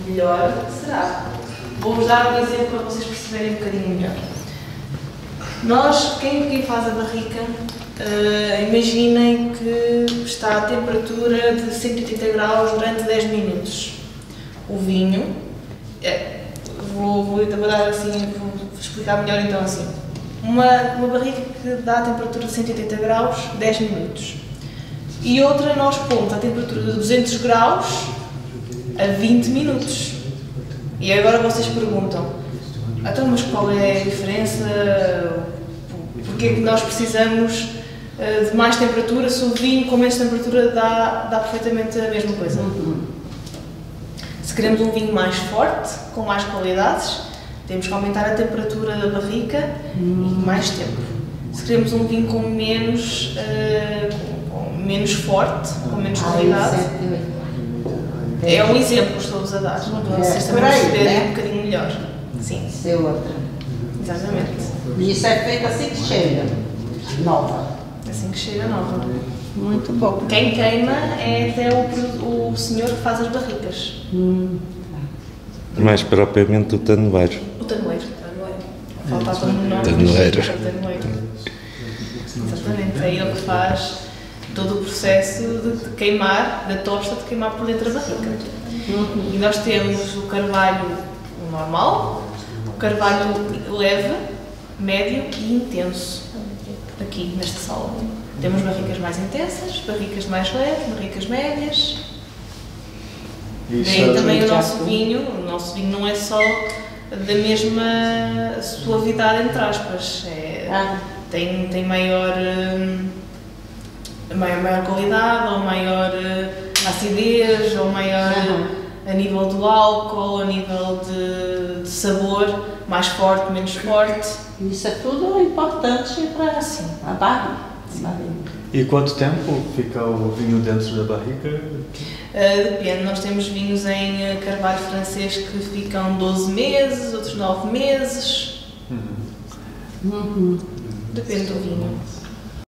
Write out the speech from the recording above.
melhor será. Vou-vos dar um exemplo para vocês perceberem um bocadinho melhor. Nós, quem faz a barrica, imaginem que está a temperatura de 180 graus durante 10 minutos. O vinho, vou dar assim, vou explicar melhor então assim. Uma barrica que dá a temperatura de 180 graus, 10 minutos. E outra nós pomos a temperatura de 200 graus a 20 minutos. E agora vocês perguntam, então, mas qual é a diferença? Porque é que nós precisamos de mais temperatura se o vinho com menos temperatura dá perfeitamente a mesma coisa? Se queremos um vinho mais forte, com mais qualidades, temos que aumentar a temperatura da barrica e mais tempo. Se queremos um vinho com menos forte, com menos qualidade, é um exemplo que estou-vos a dar, para vocês também perceberem um bocadinho melhor. Sim. Ser outra. Exatamente. E isso é feito assim que chega, nova. Assim que chega nova. Muito bom. Quem queima é até o senhor que faz as barricas. Mais propriamente o tanoeiro. O tanoeiro. Faltava um nome. Tanoeiro. Exatamente, é ele que faz todo o processo de queimar, da tosta, de queimar por dentro da barrica. E nós temos o carvalho normal, o carvalho leve, médio e intenso, aqui nesta sala. Temos barricas mais intensas, barricas mais leves, barricas médias. Daí também o nosso vinho não é só da mesma suavidade, entre aspas. Tem maior qualidade, ou maior acidez, ou maior a nível do álcool, a nível de sabor, mais forte, menos forte. Isso é tudo importante para a barrica. E quanto tempo fica o vinho dentro da barrica? Depende, nós temos vinhos em carvalho francês que ficam 12 meses, outros 9 meses. Depende do vinho.